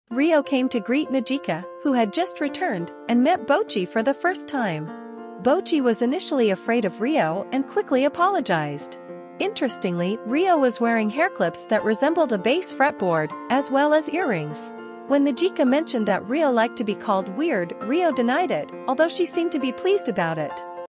Rio came to greet Nijika, who had just returned, and met Bochi for the first time. Bochi was initially afraid of Rio and quickly apologized. Interestingly, Rio was wearing hairclips that resembled a bass fretboard, as well as earrings. When Nijika mentioned that Rio liked to be called weird, Rio denied it, although she seemed to be pleased about it.